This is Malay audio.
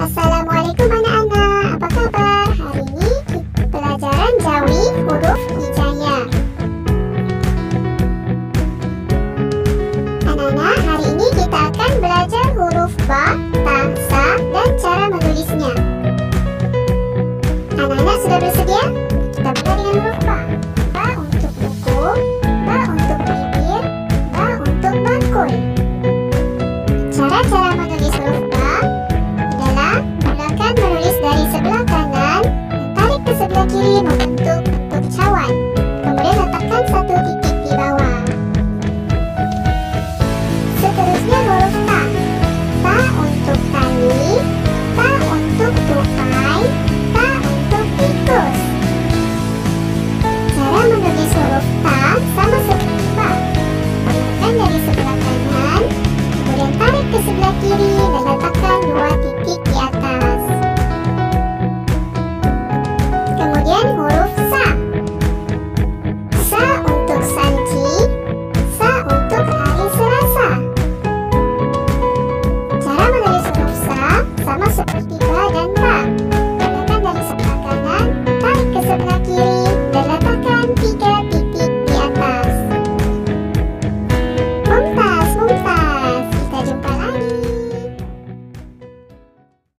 Assalamualaikum anak-anak, apa khabar? Hari ini pelajaran Jawi huruf hijaiyah. Anak-anak, hari ini kita akan belajar huruf ba, ta, sa dan cara menulisnya. Anak-anak sudah bersedia?